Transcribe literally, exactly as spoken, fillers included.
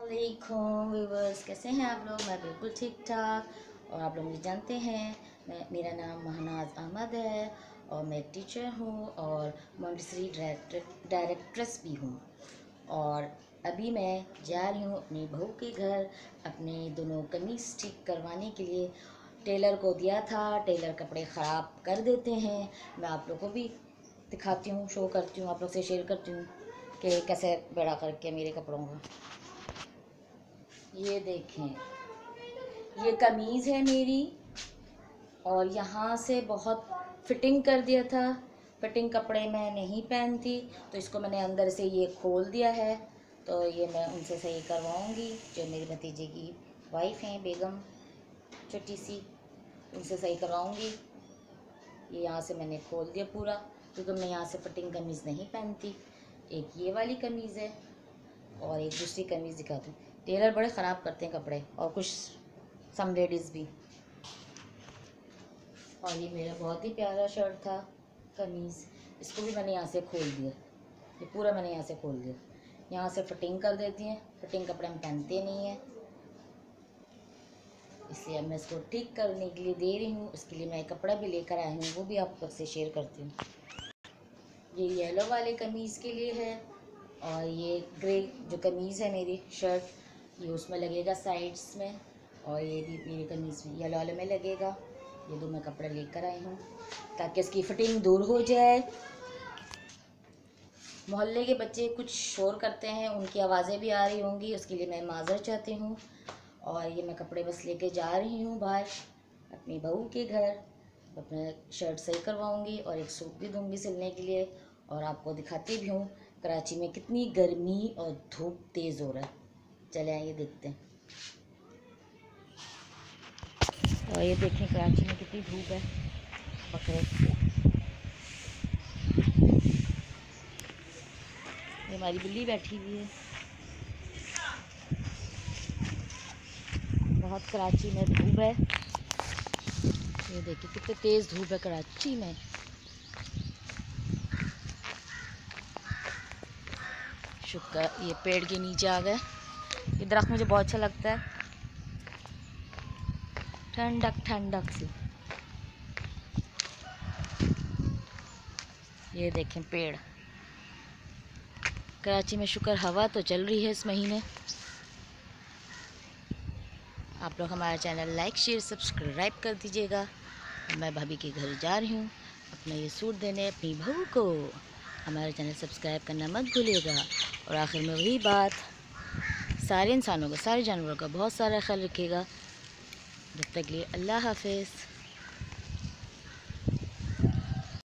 अस्सलामुअलैकुम व्यूवर्स, कैसे हैं आप लोग। मैं बिल्कुल ठीक ठाक और आप लोग मुझे जानते हैं। मैं मेरा नाम महनाज अहमद है और मैं एक टीचर हूँ और मॉन्टेसरी डायरेक्टर डायरेक्ट्रेस भी हूँ। और अभी मैं जा रही हूँ अपनी बहू के घर अपने दोनों कमीज़ ठीक करवाने के लिए। टेलर को दिया था, टेलर कपड़े ख़राब कर देते हैं। मैं आप लोगों को भी दिखाती हूँ, शो करती हूँ, आप लोग से शेयर करती हूँ कि कैसे बड़ा करके मेरे कपड़ों का। ये देखें, ये कमीज़ है मेरी और यहाँ से बहुत फिटिंग कर दिया था। फिटिंग कपड़े मैं नहीं पहनती तो इसको मैंने अंदर से ये खोल दिया है। तो ये मैं उनसे सही करवाऊँगी, जो मेरे भतीजे की वाइफ हैं बेगम छोटी सी, उनसे सही करवाऊँगी। ये यहाँ से मैंने खोल दिया पूरा, क्योंकि मैं यहाँ से फिटिंग कमीज़ नहीं पहनती। एक ये वाली कमीज़ है और एक दूसरी कमीज़ दिखाती हूँ। टेलर बड़े ख़राब करते हैं कपड़े, और कुछ सम लेडीज़ भी। और ये मेरा बहुत ही प्यारा शर्ट था कमीज़, इसको भी मैंने यहाँ से खोल दिया। ये पूरा मैंने यहाँ से खोल दिया। यहाँ से फिटिंग कर देती हैं, फिटिंग कपड़े हम पहनते नहीं हैं, इसलिए अब मैं इसको ठीक करने के लिए दे रही हूँ। इसके लिए मैं कपड़ा भी लेकर आई हूँ, वो भी आप लोग से शेयर करती हूँ। ये येलो वाले कमीज़ के लिए है और ये ग्रे जो कमीज़ है मेरी शर्ट, ये उसमें लगेगा साइड्स में, और ये भी मेरी कमीज़ में येलो वाले में लगेगा। ये दो मैं कपड़े लेकर आई हूँ ताकि इसकी फिटिंग दूर हो जाए। मोहल्ले के बच्चे कुछ शोर करते हैं, उनकी आवाज़ें भी आ रही होंगी, उसके लिए मैं माज़रत चाहती हूँ। और ये मैं कपड़े बस लेके जा रही हूँ बाहर अपनी बहू के घर। अपना शर्ट सही करवाऊँगी और एक सूट भी दूँगी सिलने के लिए, और आपको दिखाती भी हूँ कराची में कितनी गर्मी और धूप तेज़ हो रहा है। चले आइए देखते हैं। और ये देखें कराची में कितनी धूप है। बकरे, ये हमारी बिल्ली बैठी हुई है। बहुत कराची में धूप है, ये देखिए कितनी तेज़ धूप है कराची में। शुक्र ये पेड़ के नीचे आ गए। ये दरख्त मुझे बहुत अच्छा लगता है, ठंडक ठंडक सी। ये देखें पेड़। कराची में शुक्र हवा तो चल रही है इस महीने। आप लोग हमारा चैनल लाइक शेयर सब्सक्राइब कर दीजिएगा। मैं भाभी के घर जा रही हूँ अपना ये सूट देने अपनी बहू को। हमारा चैनल सब्सक्राइब करना मत भूलिएगा। और आखिर में वही बात, सारे इंसानों का, सारे जानवरों का बहुत सारा ख्याल रखिएगा। जब तक लिए अल्लाह हाफिज़।